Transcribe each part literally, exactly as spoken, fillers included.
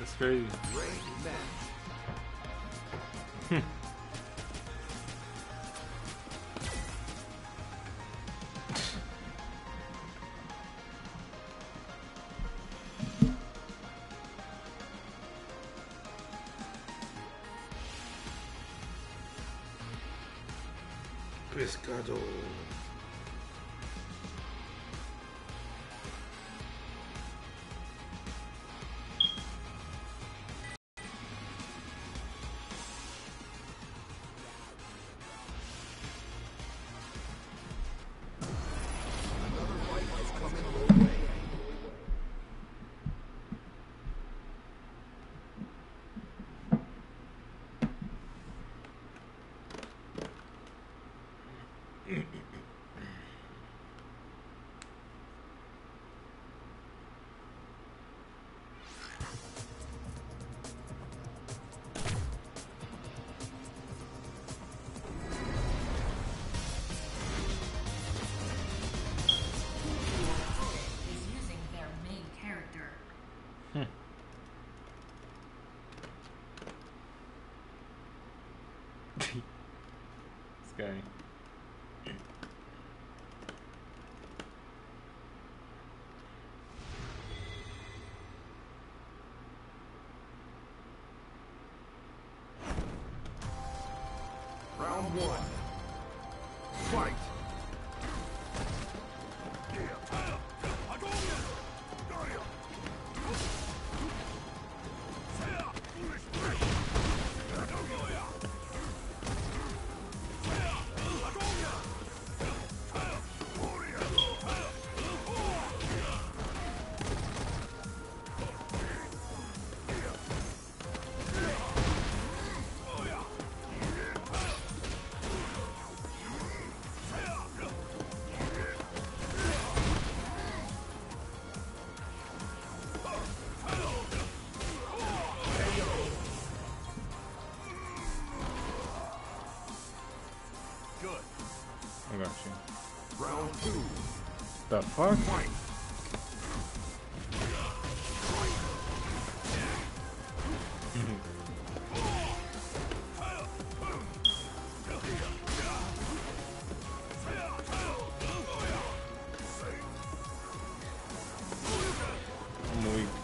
That's crazy. Pescado. This guy. Round one. Fight. I got you. Round two. The fuck? Fight. I'm weak.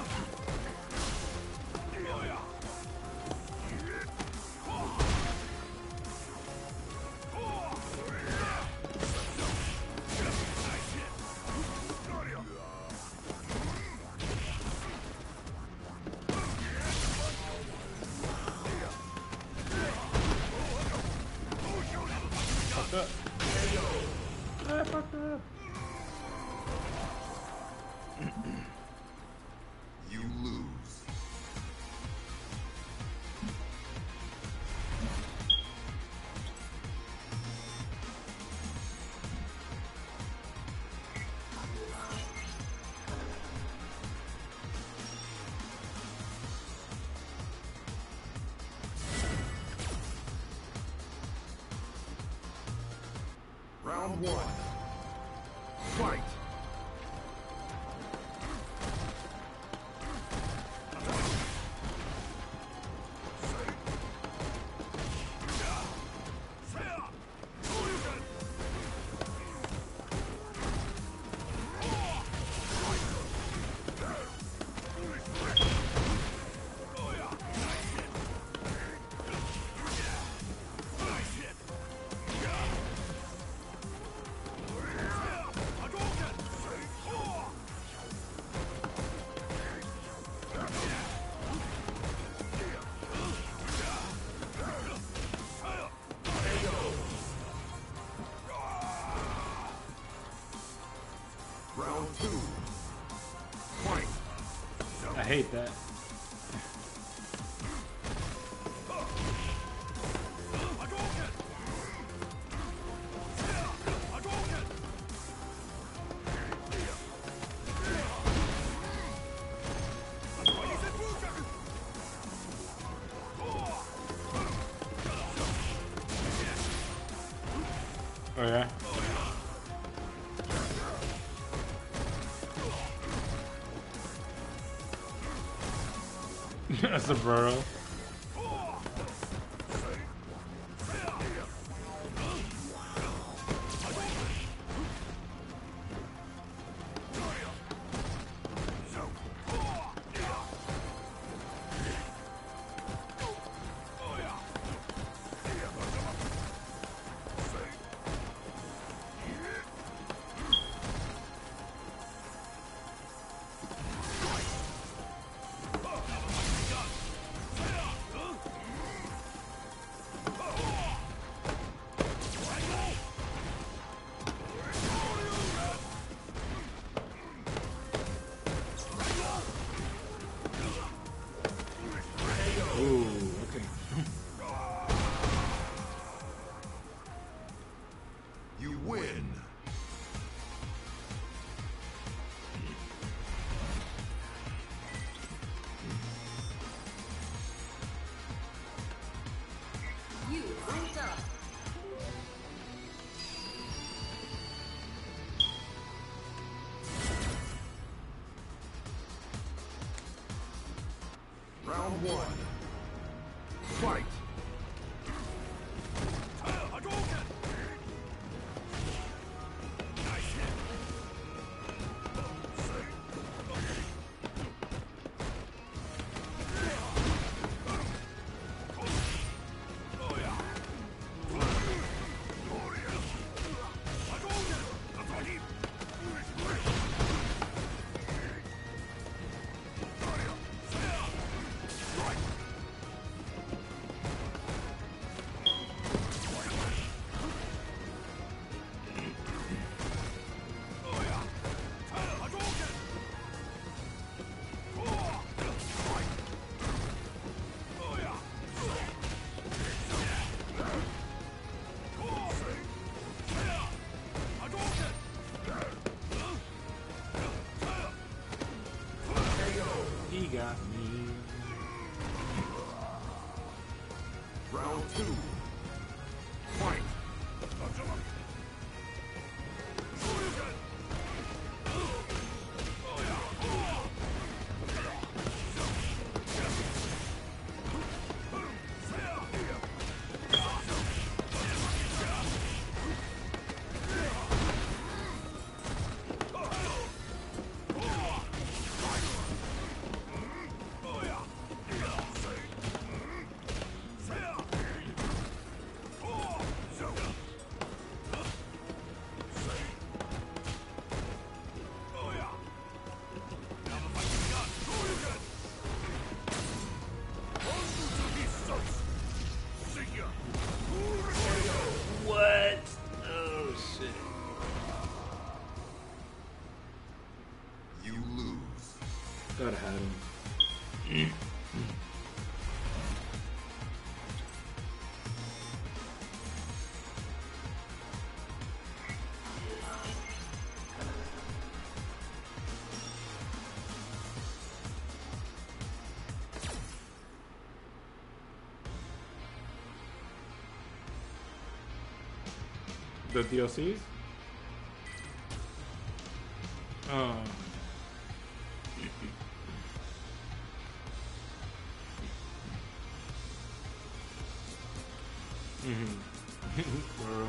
Fucked up. I fucked up. You lose. Round one. Fight. Round two. Fight. I hate that. Oh yeah? That's a burrow. Ooh, okay. You win. You ranked up. Round one. Fight. He got me. Round two. Fight. What? Oh shit. You lose. Gotta have him. The D L Cs? Oh. Mm-hmm. Bro.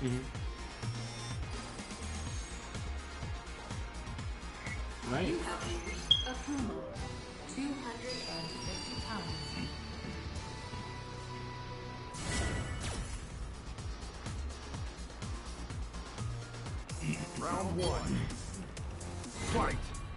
Mm-hmm. Nice. You have reached approval. two hundred fifty pounds. Round one. Fight!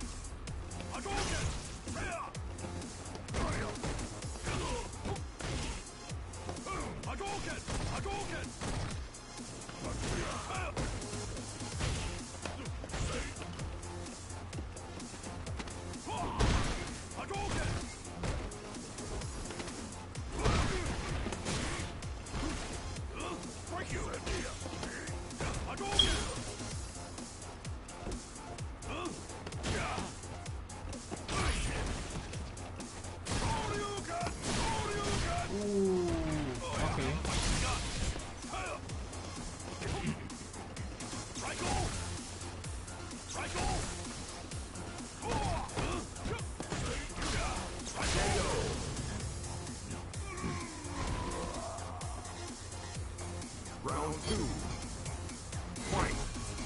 Round two. Fight!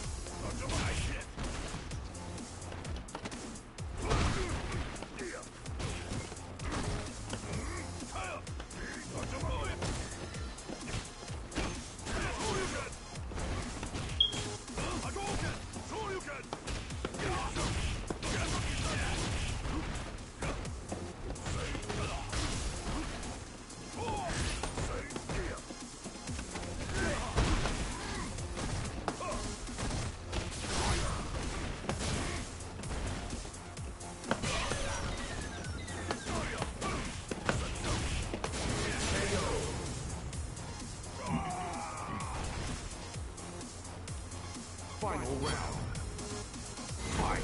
Final round. Fight!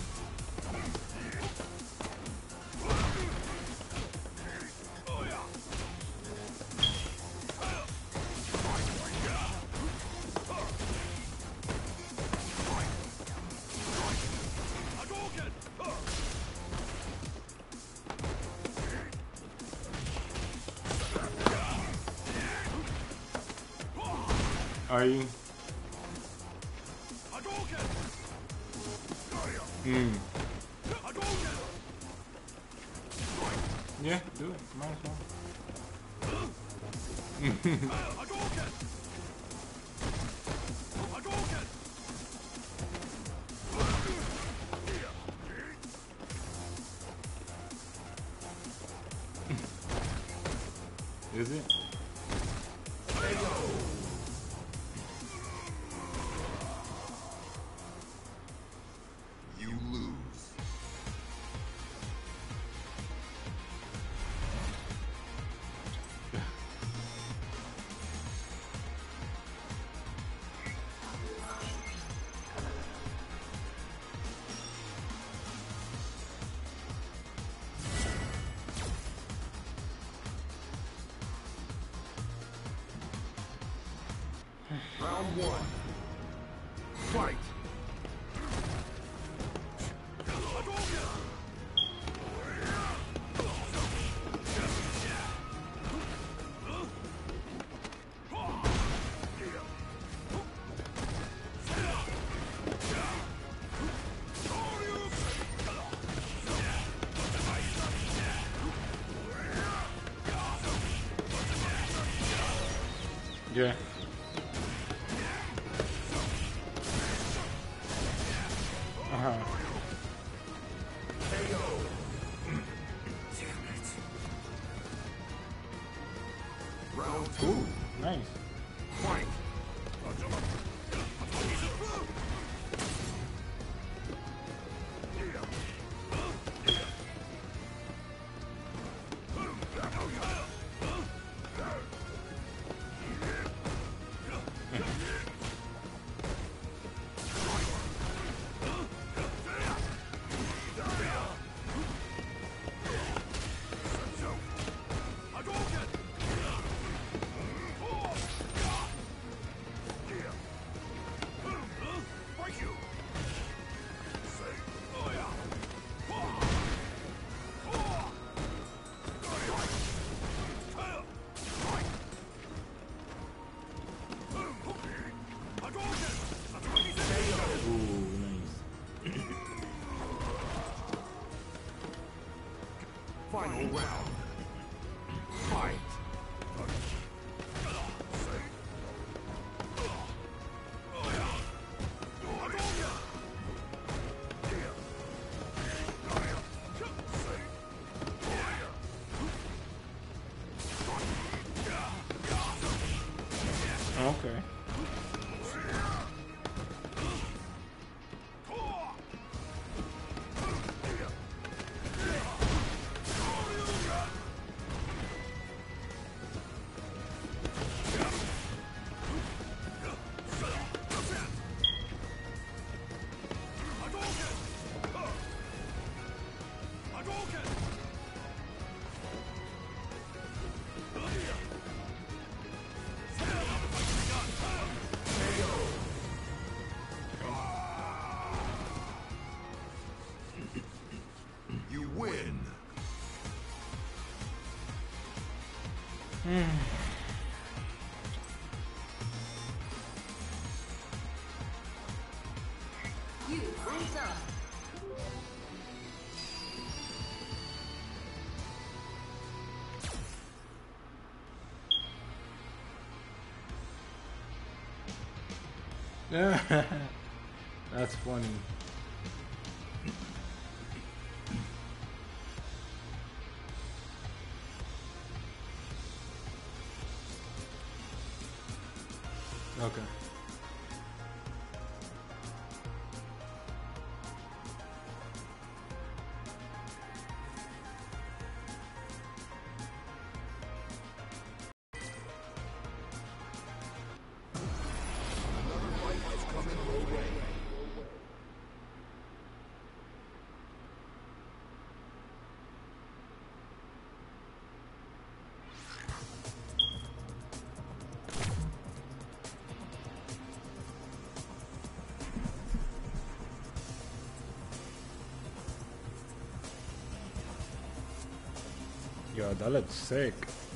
Are you? Hmm. Yeah, do it. Might as well. Is it? You lose. Round one. Fight! Yeah. Uh-huh. Round two. Nice. Fight! Final round. Fight. Okay. You win. You are done. That's funny. Okay. Yo, that looks sick.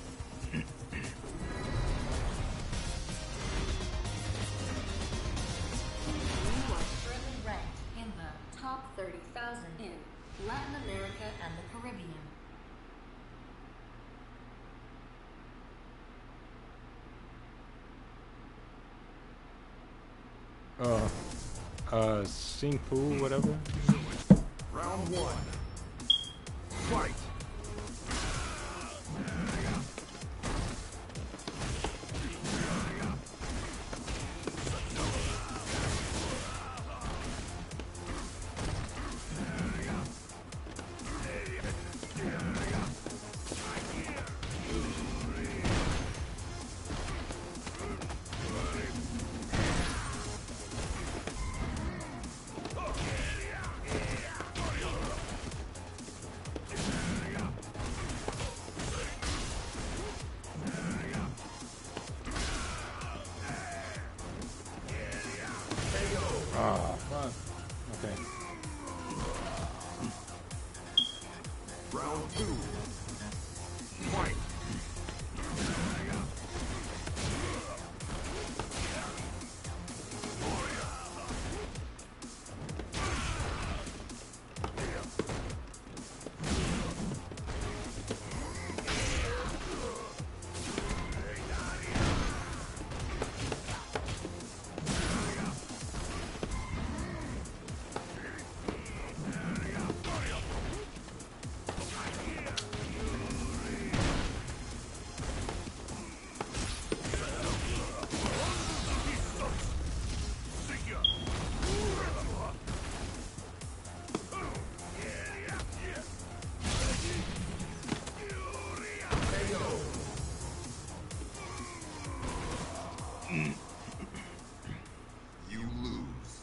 You are currently ranked in the top thirty thousand in Latin America and the Caribbean. Uh, uh, Sing Fu, whatever. Round one. Fight. Ah, fuck. Okay. Round two. Fight. You lose.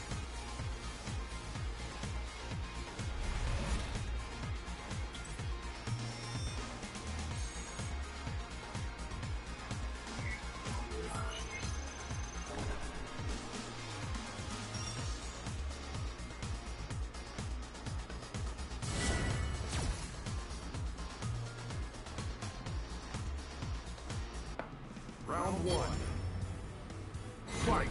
Round one. Fight.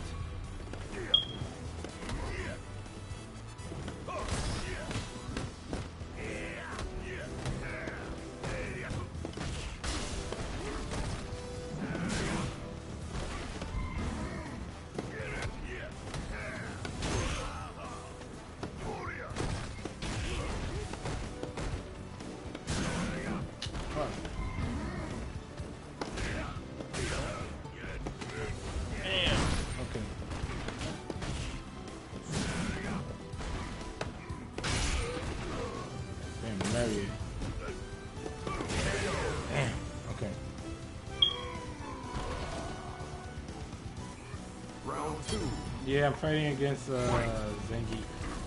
Period. Damn. Okay. Round two. Yeah, I'm fighting against uh, Zangief.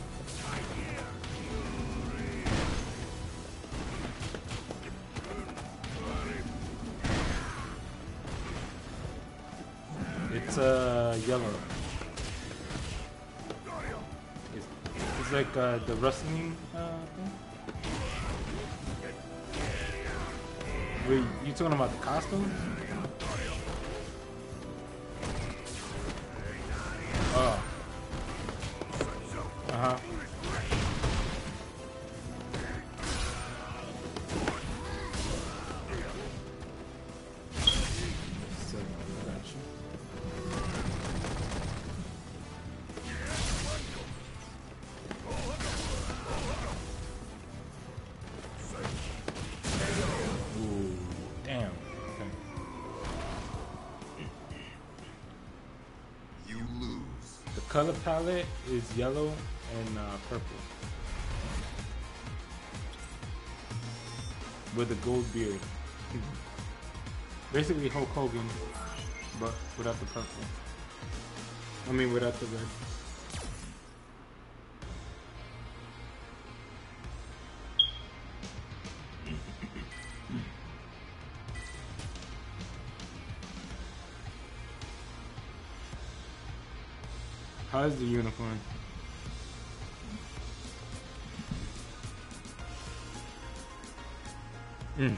It's uh, yellow. It's, it's like uh, the rustling uh, thing. Wait, you talking about the costume? Oh. Uh-huh. So, gotcha. Ooh, damn. Okay. You lose. The color palette is yellow and uh, purple. With a gold beard. Basically Hulk Hogan, but without the purple. I mean, without the red. How's the unicorn? Mm.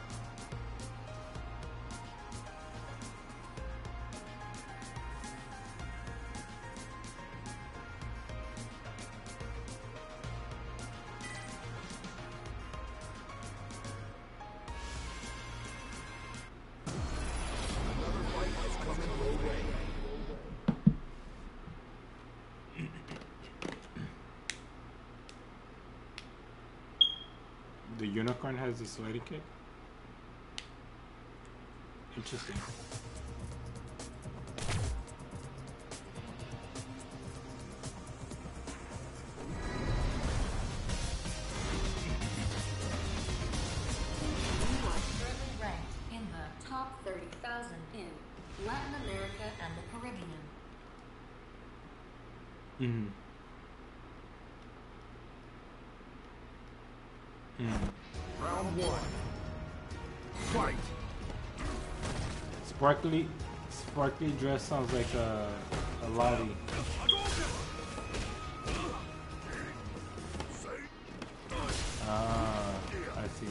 The unicorn has a sweaty kick? Interesting. You are currently ranked in the top thirty thousand in Latin America and the Caribbean. Mm-hmm. Mm. Round one. Fight. Sparkly, sparkly dress sounds like a, a lottie. Ah, I see.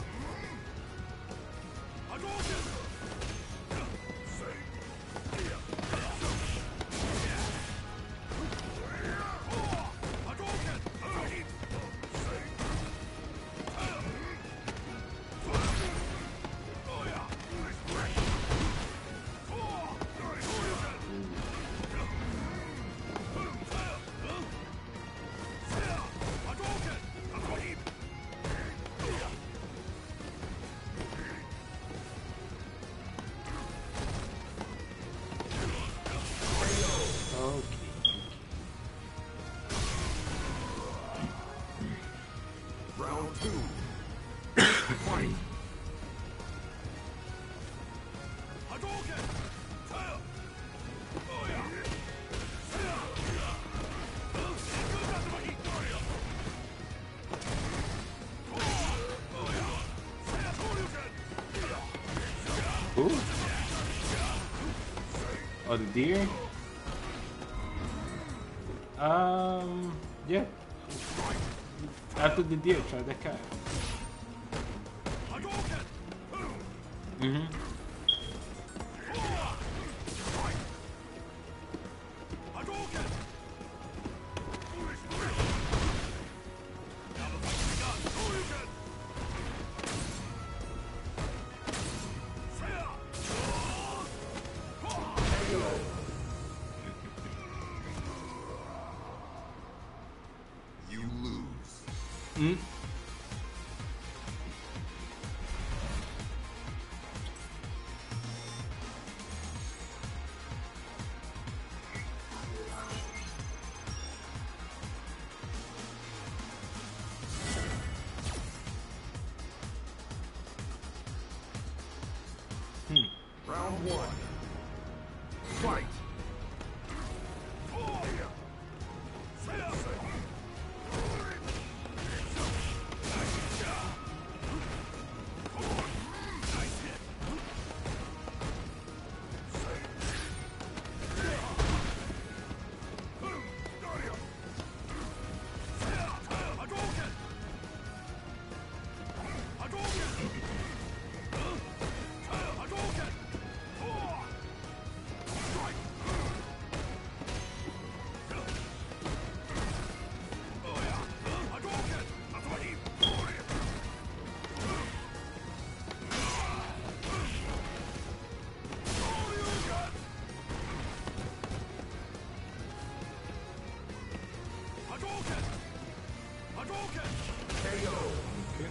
Round two. Fight. Who? Oh, the deer? Um, yeah. After the deer, try the cat. Mm-hmm. You lose. Mm. K O. Okay.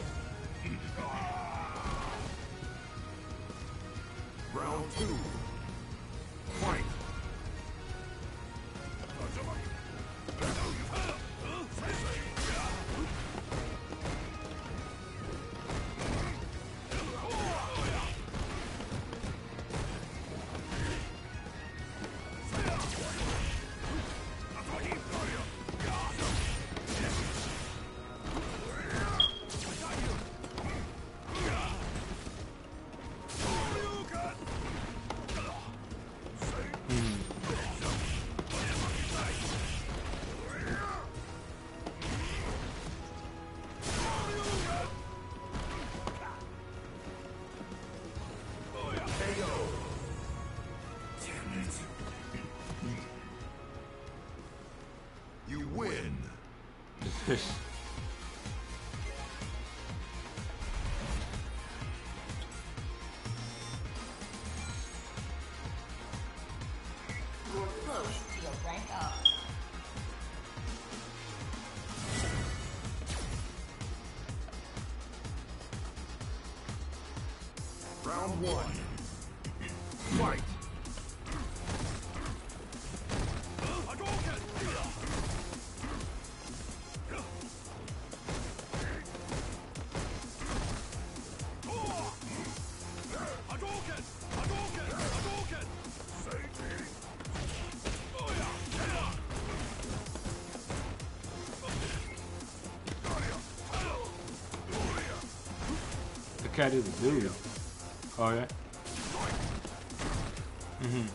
Round two. Fight. You win. You're close to your rank up. Round one. Fight. The cat is a dude. Oh yeah. Mhm.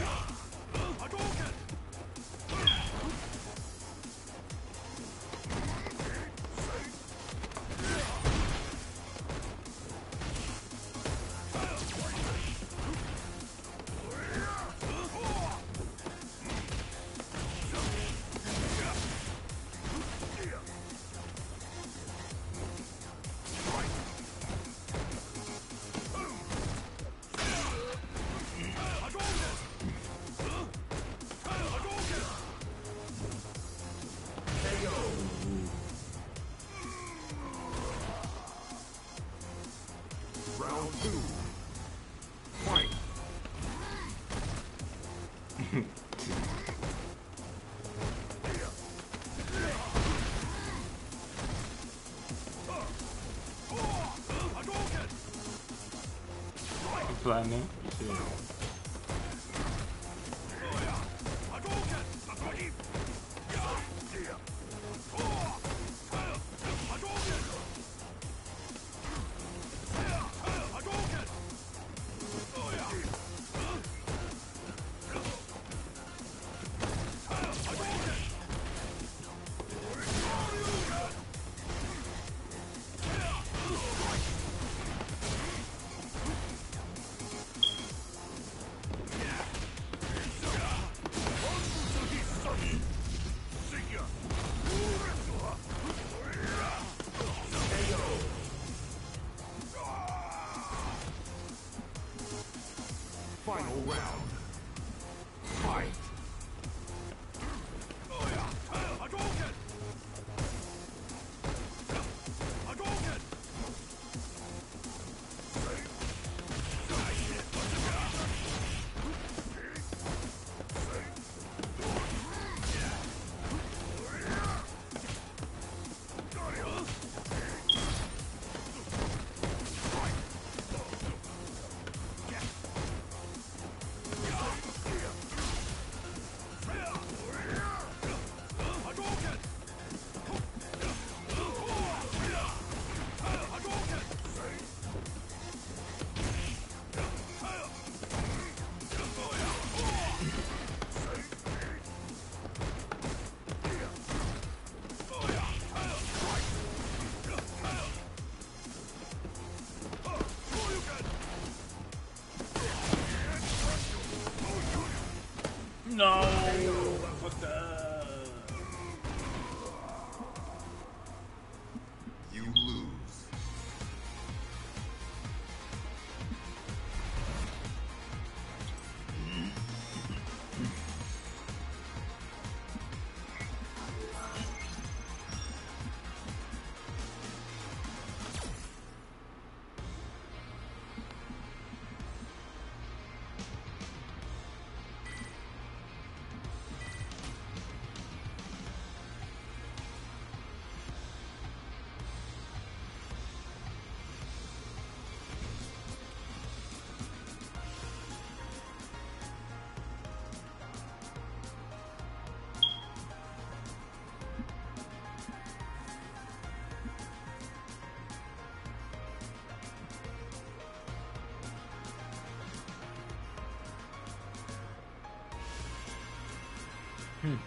Round two. Fight. Platinum. Yeah. Hmm.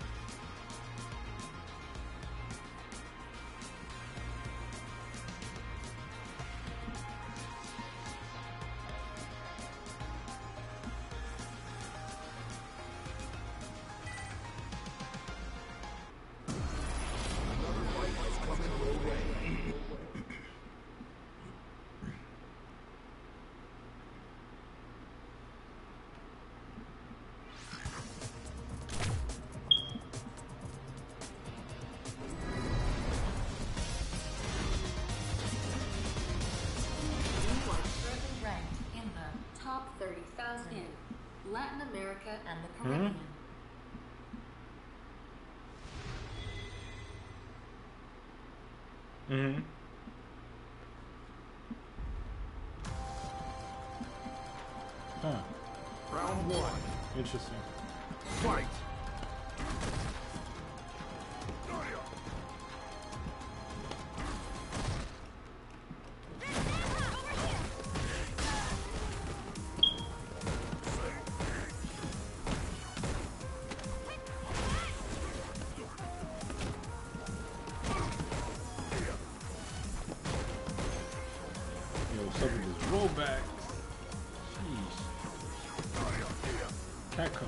thirty thousand in Latin America and the Caribbean. Mm-hmm. Huh. Round one. Interesting. Fight. Yo, something just roll back. Jeez. Cat come.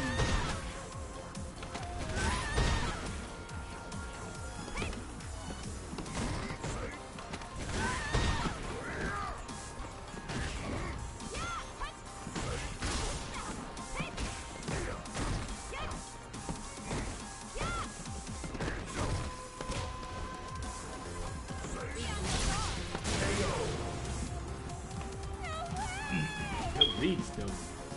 Lead still.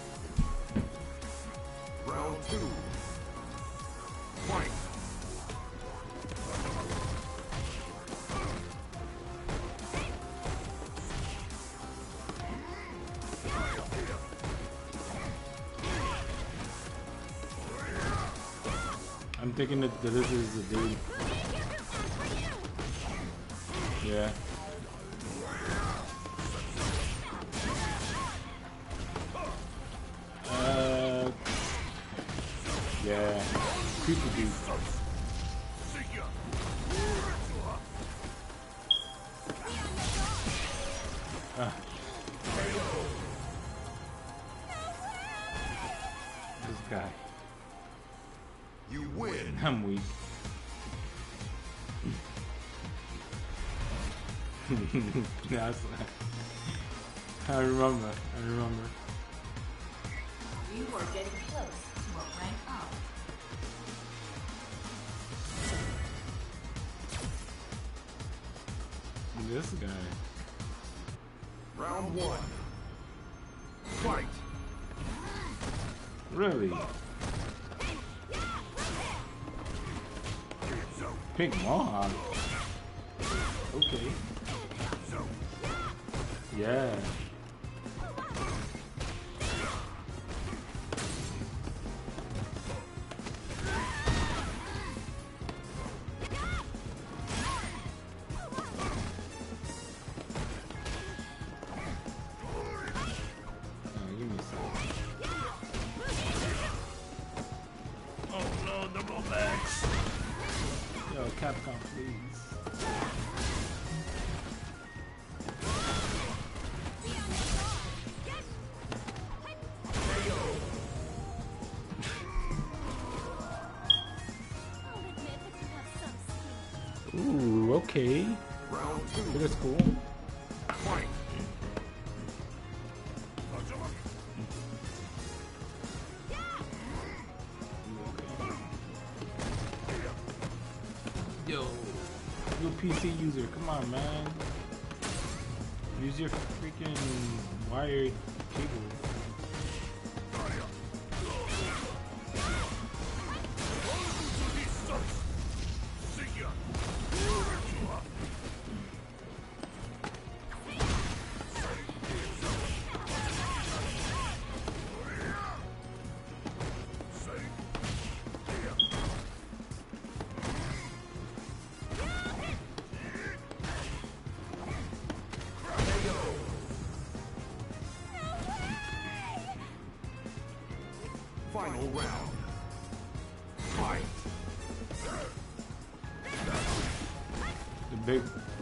Round two. Fight. I'm thinking that this is the dude. Yeah. Uh. Yeah. Creepy dude. Ah. This guy. You win. I'm weak. That's, I remember. I remember. You are getting close to a rank up. This guy. Round one. Fight. Really? Pink Mohawk. Okay. Yeah. Oh, give me some. Oh no, the rollbacks. Yo, Capcom, please. Ooh, okay. Round two. That's cool. Fight. Yo, you a P C user, come on, man. Use your freaking wired cable. Final round. Big.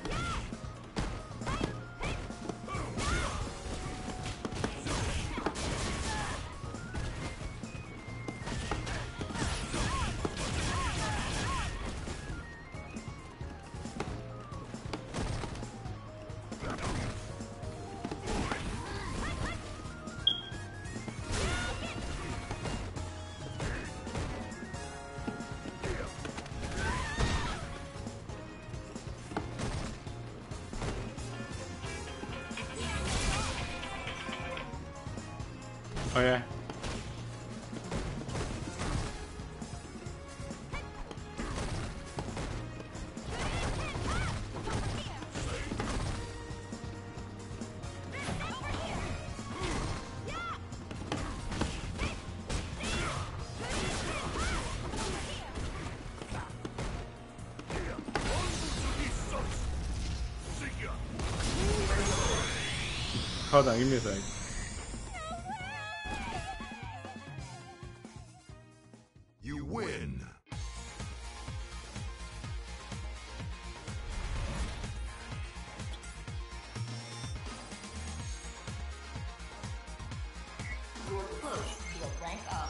Oh yeah. Hold on, give me a sec. You win. You're close to a rank up.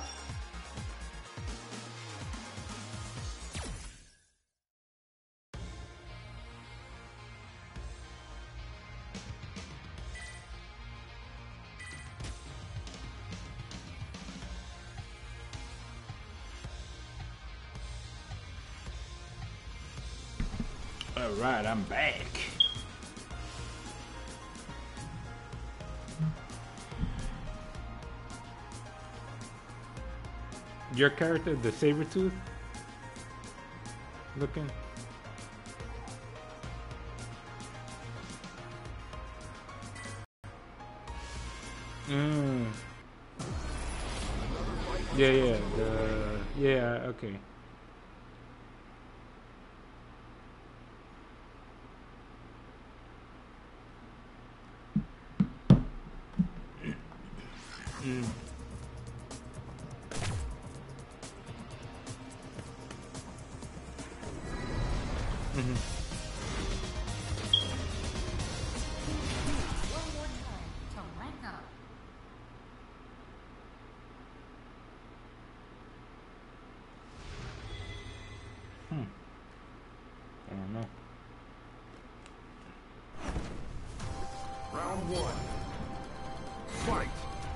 All right, I'm back. Your character, the Sabretooth looking. Mm. Yeah, yeah, the yeah, okay. Mm. Mm-hmm. One more time to rank up. Hmm. I don't know. Round one. Fight.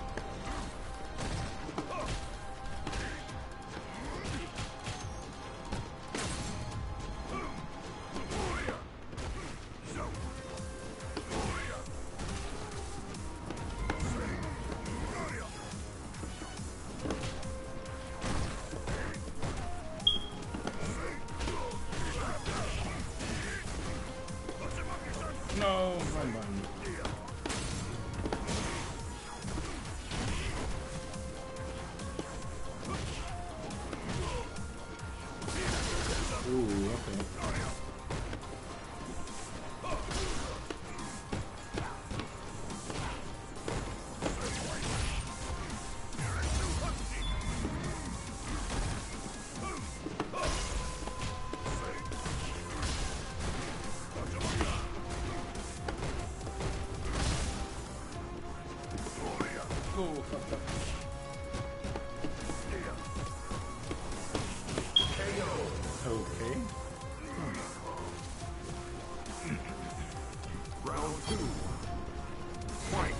No, wrong button. Ooh, okay. Oh, fucked up. Okay. Round two. Fight.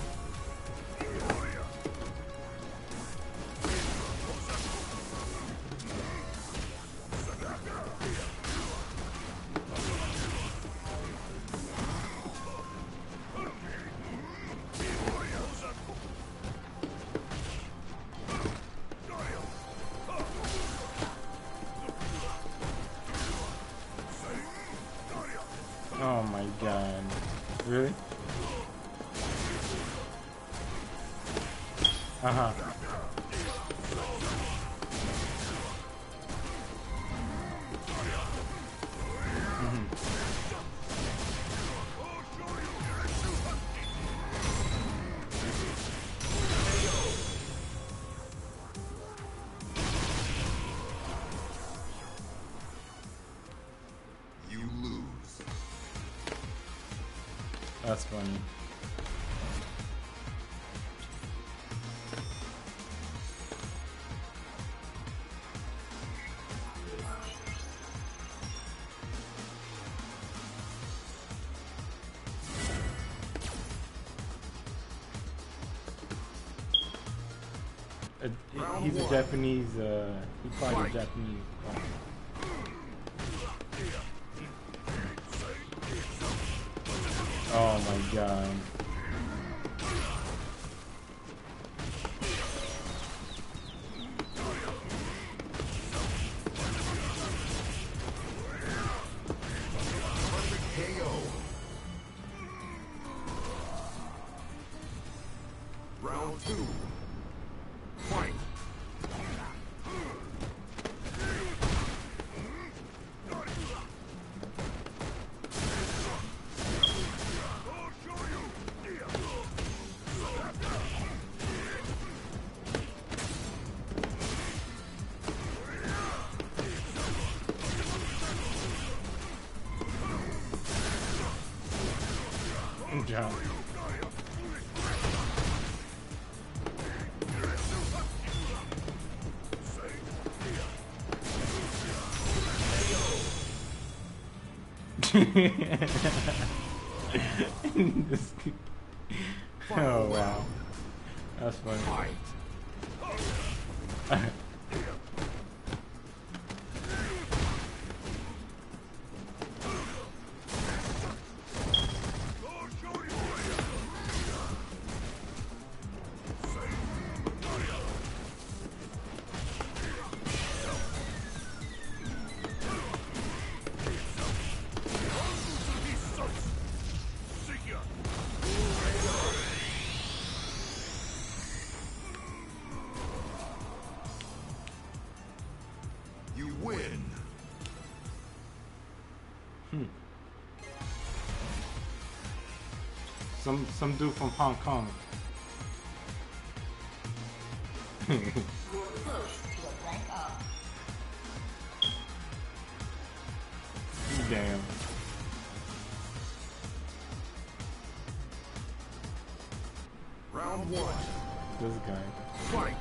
Oh my god. Really? Uh-huh. You lose. That's funny. Uh, he's a Japanese, uh, he probably a Japanese. Oh my god. K O. Round two. Fight. Good job. This kid- oh wow, that's funny. You win. Hmm. Some some dude from Hong Kong. You're close to a rank up. Damn. Round one. This guy. Fight.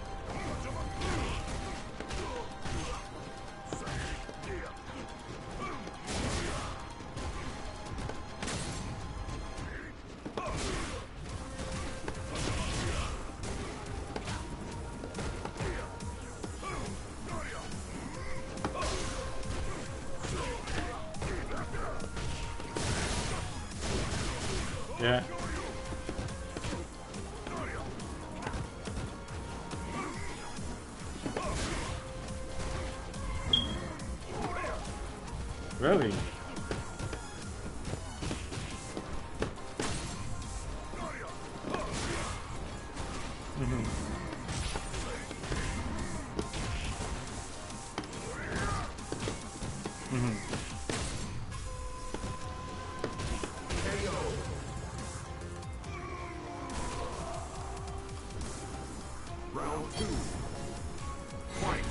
Yeah. Really? Mm-hmm. Mm-hmm. Round two. Fight.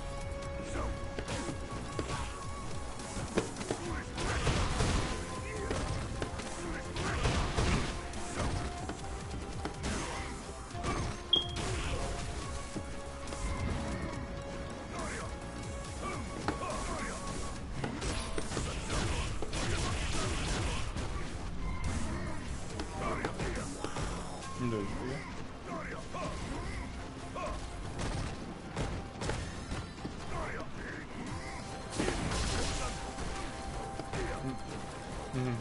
Mm-hmm.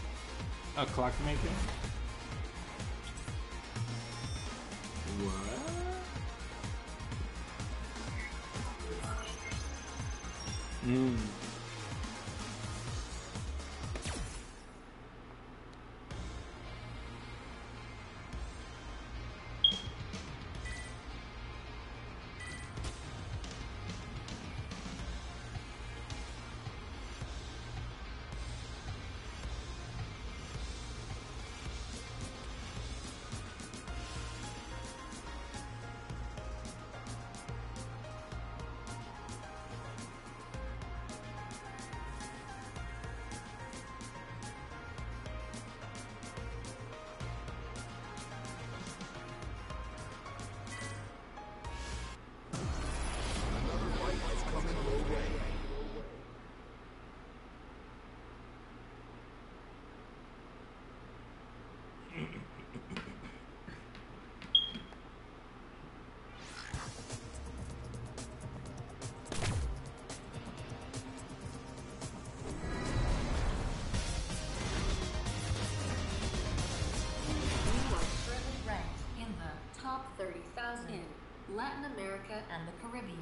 A clockmaker? What? Mm. thirty thousand in Latin America and the Caribbean.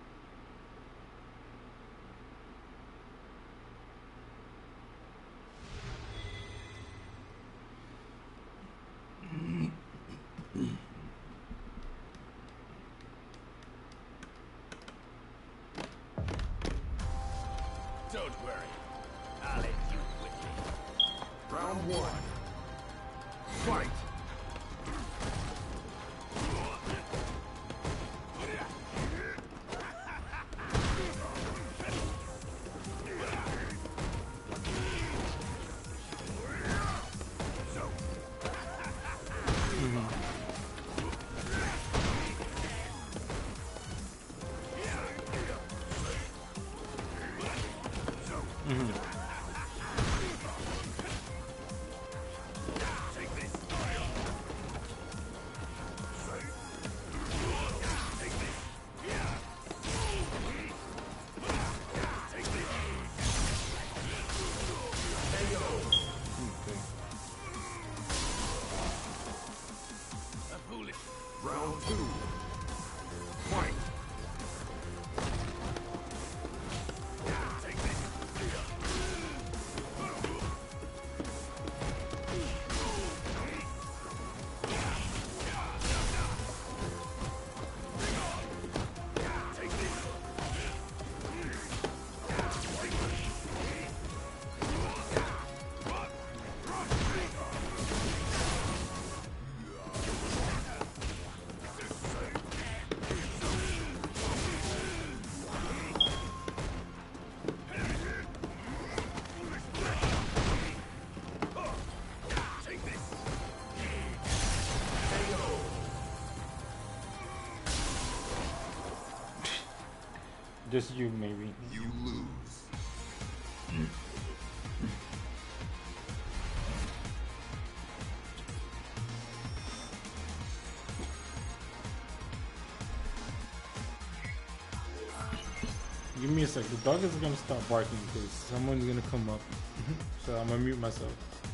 Don't worry. I'll end you quickly. Round one. Fight! Round two. Fight! Take this. Take this. Just you, maybe. You lose. Give me a sec. The dog is gonna stop barking because someone's gonna come up. So I'm gonna mute myself.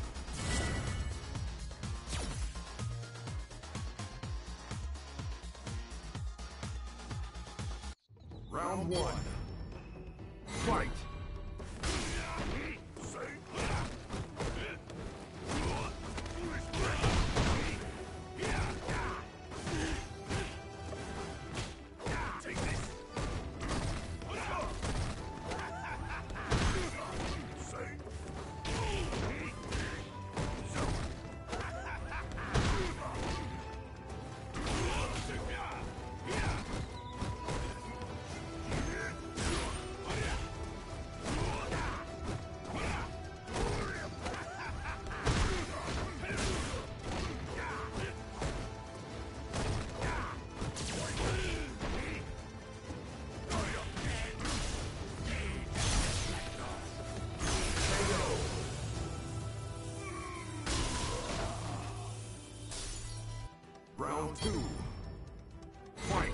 Round one. Fight! Take this. Round two. Fight!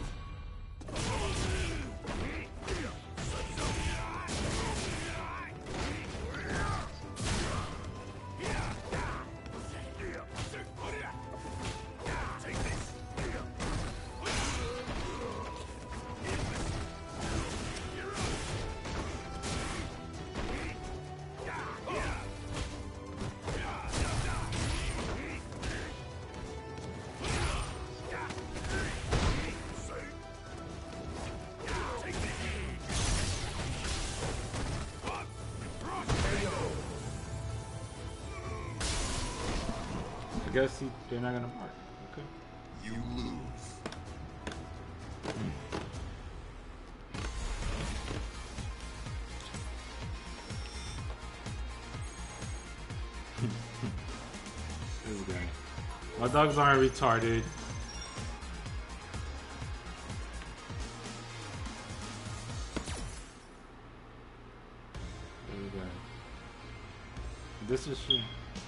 Take this. guess he, they're not gonna mark. Okay. You lose. This guy. My dogs aren't retarded. This guy. This is true.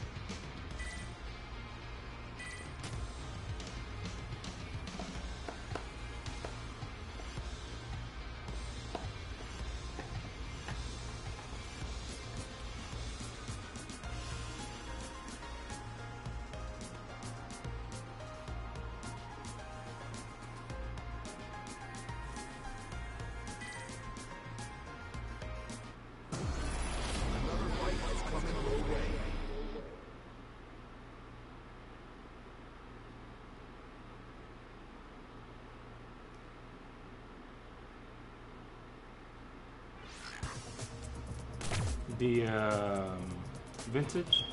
The um, vintage.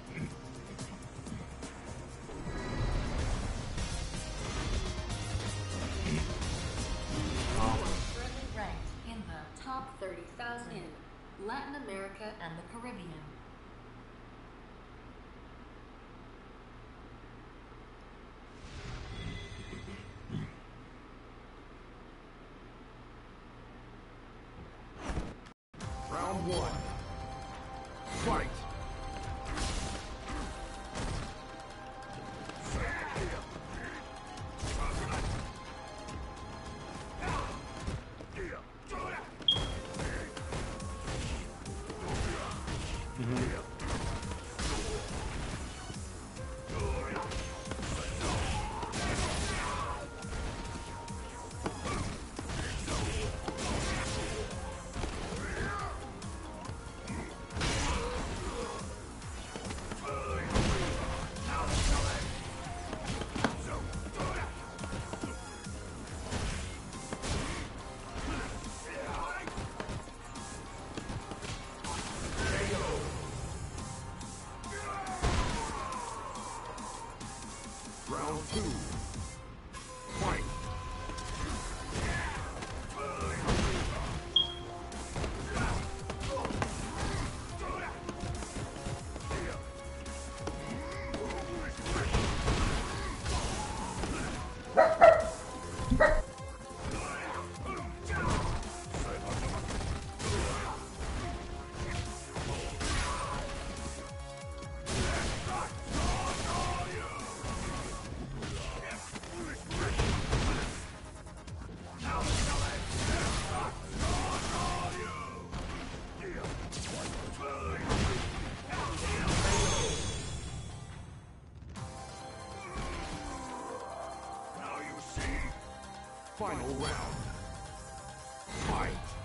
You are currently ranked in the top thirty thousand in Latin America and the Caribbean. Round one. Fight! Round two. Fight! Final round. Fight!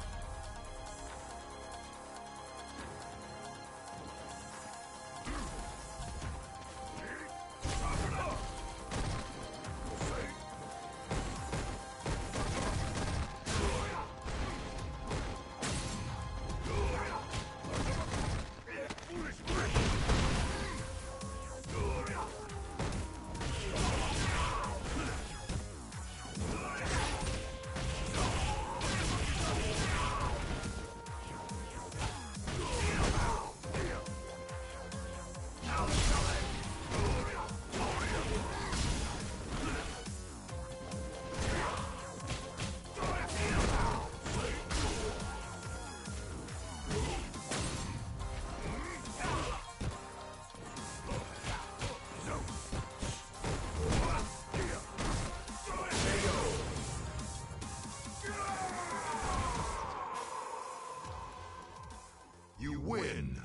You win!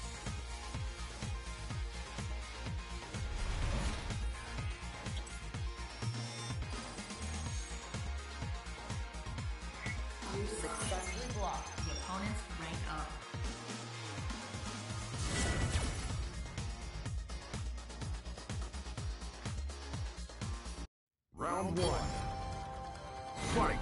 You successfully blocked the opponent's rank up. Round one. Fight!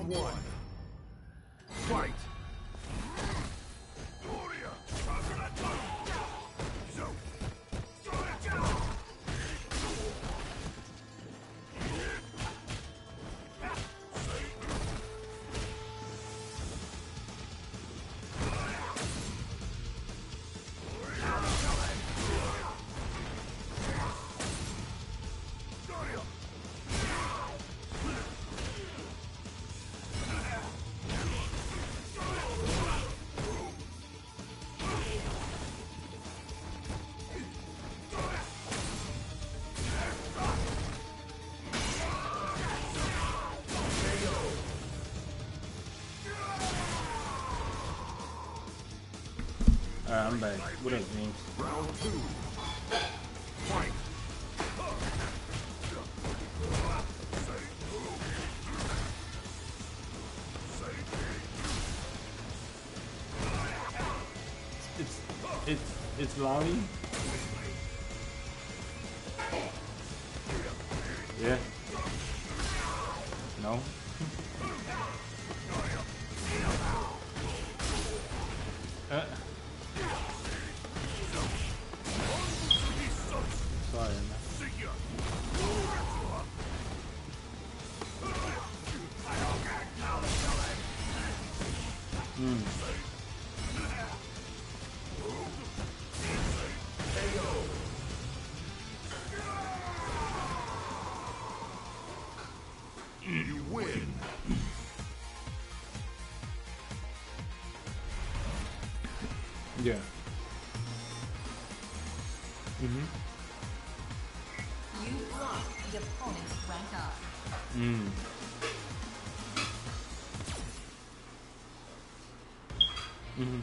one. Fight! Alright, I'm back. What up, James? Round two. Fight! It's it's it's Lolly. Yeah. No. uh. Sorry, man. Hmm. You win. Yeah. Mm-hmm. You blocked the opponent's rank up. Mm. Mm-hmm.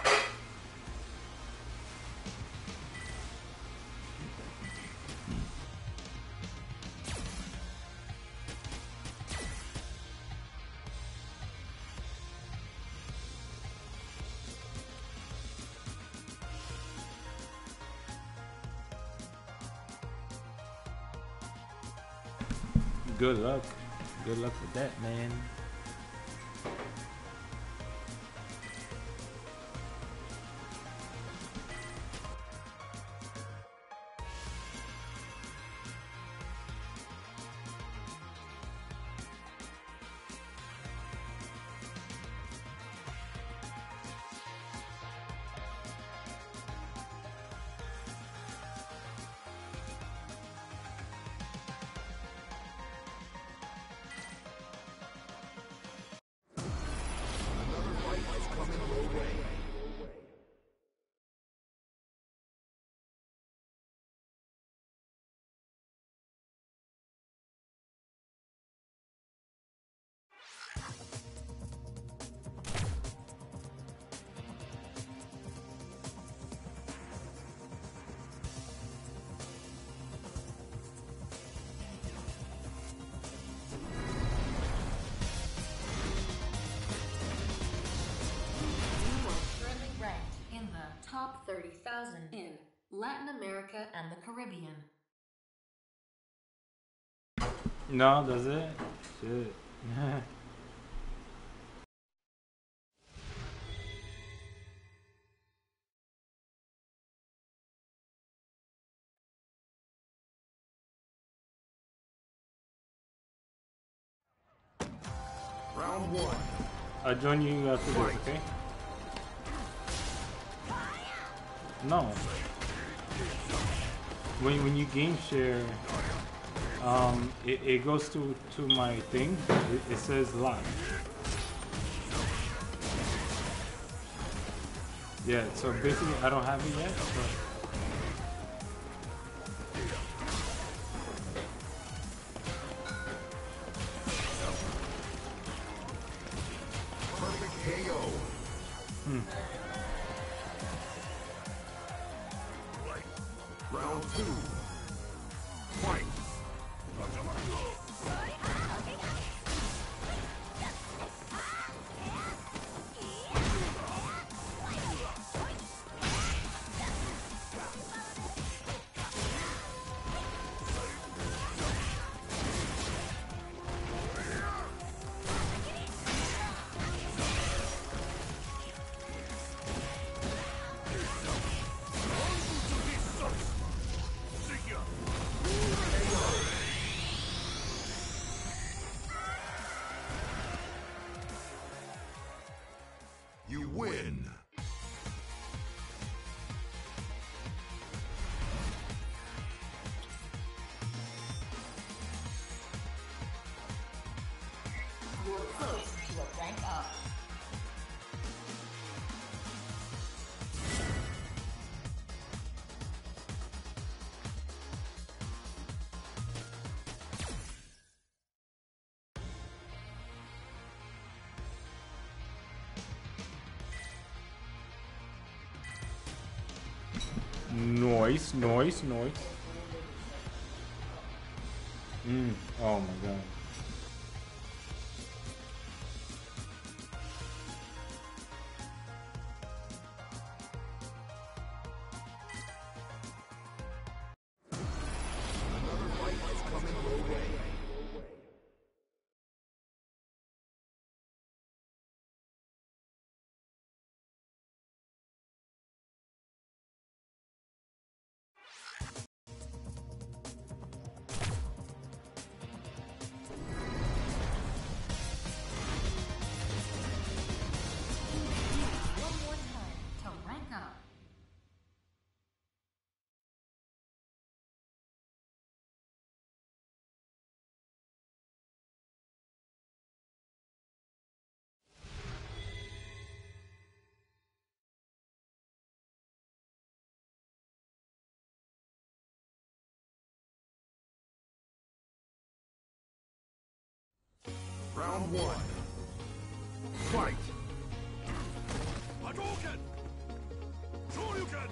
Good luck. Good luck with that, man. Top thirty thousand in Latin America and the Caribbean. No, does it? Shit. Round one. I'll join you after this, okay? No. When when you game share, um, it, it goes to to my thing. It, it says live. Yeah. So basically, I don't have it yet. But Perfect K O. hmm. Round two. Fight. Noise, noise, noise. Mm. Oh my god. One more time to rank up. Round one. Fight! Hadouken! Shoryuken!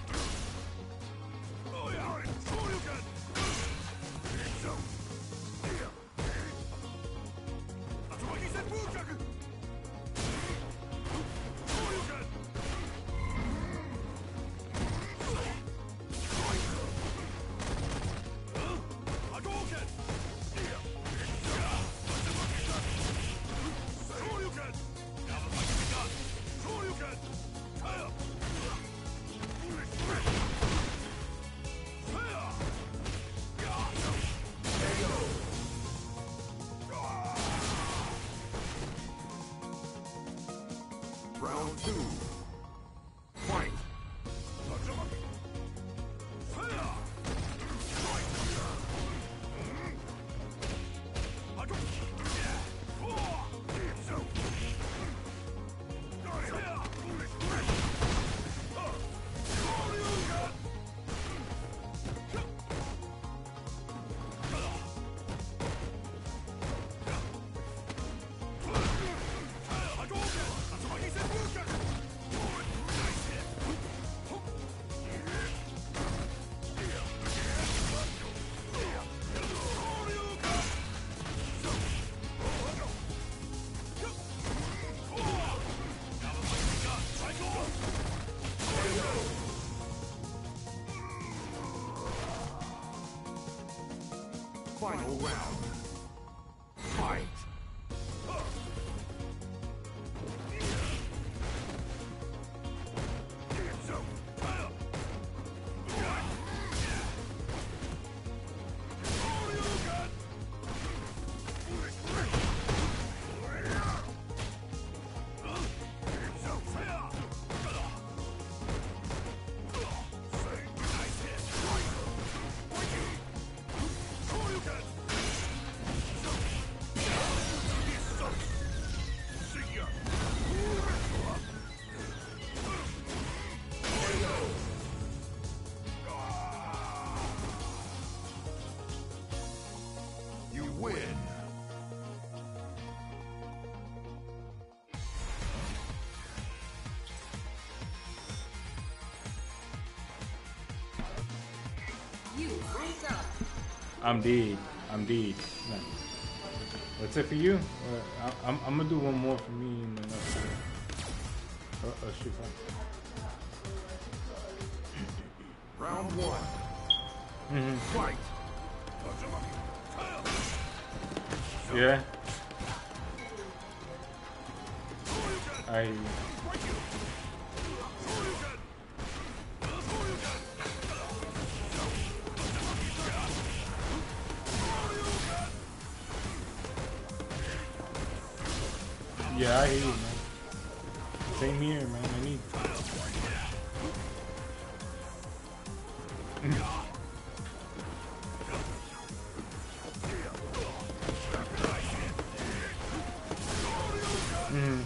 Oh yeah! Shoryuken! So. Atsumaki Senpukyaku! Shoryuken! Hadouken! Shoryuken! Shoryuken! Fire! Round two. Fight! Fire! Final round. Fight! You win. You ranked up. I'm dead. I'm dead. No. What's it for you? Uh, I, I'm, I'm gonna do one more for me and then that's it. Oh, oh, shoot. Round one. Mm-hmm. Fight! Yeah. I. Yeah, I hear you, man. Same here, man. I need. Mm.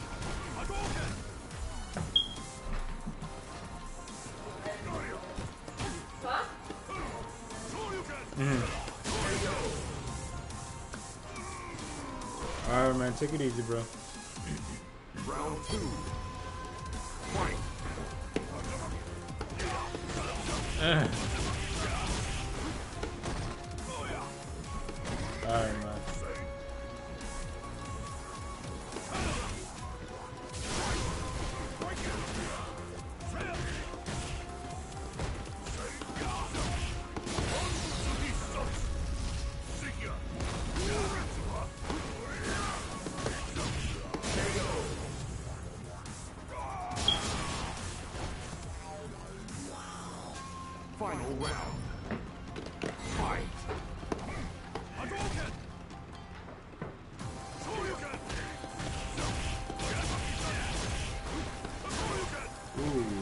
Mm. Alright, man. Take it easy, bro. Round two. Fight! Alright, man. Final round. Fight. Hadouken! Shoryuken! Hadouken! Ooh.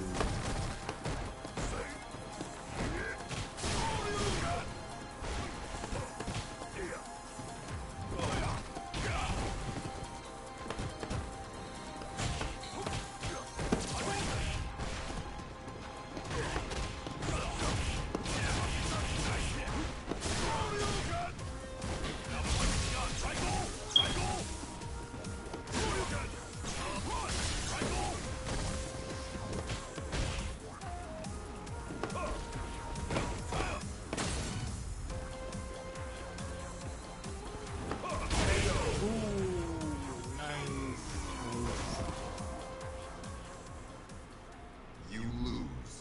You lose.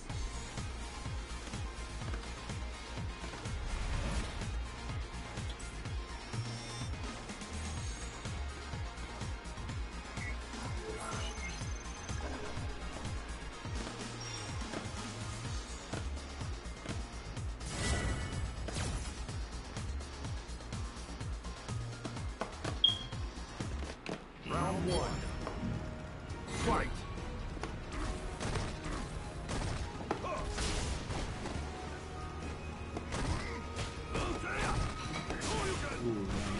Round one. Fight. Ooh, man.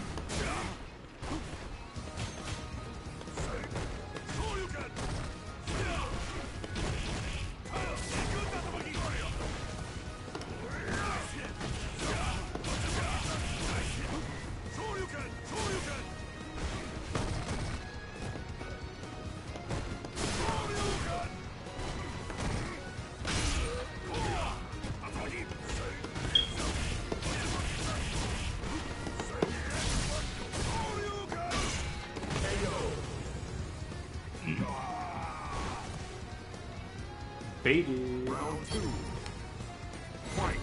Baited. Round two. Fight.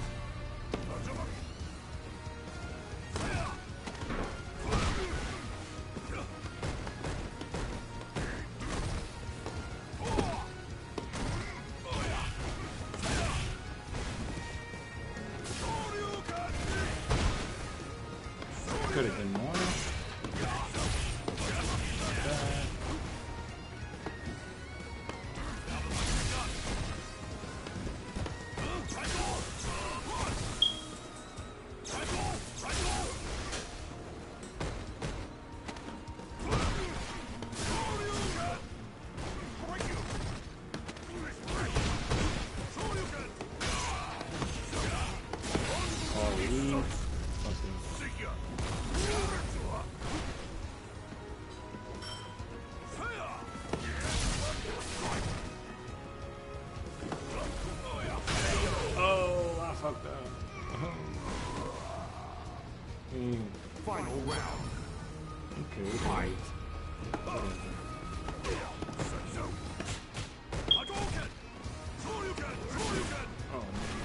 Could have been more. Oh, he fucking. Oh, I fucked up. Mm, Final round. okay. Fight. Oh, man.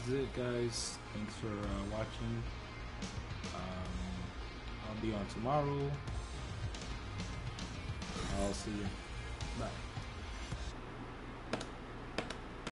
is it, guys. Thanks for uh, watching. Um, I'll be on tomorrow. I'll see you. Bye.